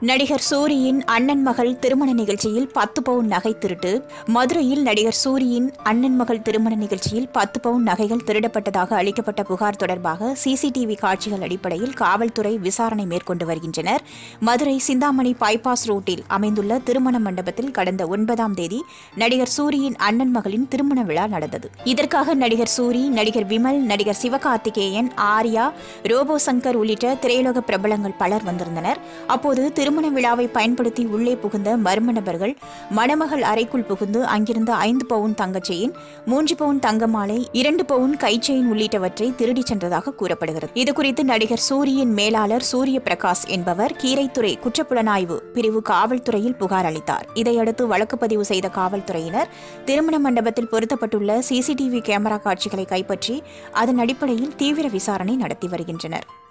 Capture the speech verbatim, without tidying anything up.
நடிகர் சூரியின் அண்ணன் மகள் திருமண நிகழ்ச்சியில் பத்து பவுன் நகை திருட்டு. மதுரையில் நடிகர் சூரியின் அண்ணன் மகள் திருமண நிகழ்ச்சியில் பத்து பவுன் நகைகள் திருடப்பட்டதாக அளிக்கப்பட்ட புகார் தொடர்பாக சிசிடிவி காட்சிகள் அடிப்படையில் காவல்துறை விசாரணை மேற்கொண்டு வருகின்றனர். மதுரை சிந்தாமணி பைபாஸ் ரோட்டில் அமைந்துள்ள திருமண மண்டபத்தில் கடந்த ஒன்பதாம் தேதி நடிகர் சூரியின் அண்ணன் மகளின் திருமண விழா நடந்தது. இதற்காக நடிகர் சூரி, நடிகர் விமல், நடிகர் சிவகார்த்திகேயன், ஆர்யா, ரோபோ சங்கர் உள்ளிட்ட திரையுலக பிரபலங்கள் பலர் வந்திருந்தனர். அப்போது திருமண விழாவை பயன்படுத்தி உள்ளே புகுந்த மர்ம நபர்கள் மணமகள் அறைக்குள் புகுந்து அங்கிருந்த ஐந்து பவுன் தங்கச்செயின், மூன்று பவுன் தங்க மாலை, இரண்டு பவுன் கைச்செயின் உள்ளிட்டவற்றை திருடிச் சென்றதாக கூறப்படுகிறது. இதுகுறித்து நடிகர் சூரியின் மேலாளர் சூரிய பிரகாஷ் என்பவர் கீரைத்துறை குற்றப்புலனாய்வு பிரிவு காவல்துறையில் புகார் அளித்தார். இதையடுத்து வழக்கு பதிவு செய்த காவல்துறையினர் திருமண மண்டபத்தில் பொருத்தப்பட்டுள்ள சிசிடிவி கேமரா காட்சிகளை கைப்பற்றி அதன் அடிப்படையில் தீவிர விசாரணை நடத்தி வருகின்றனர்.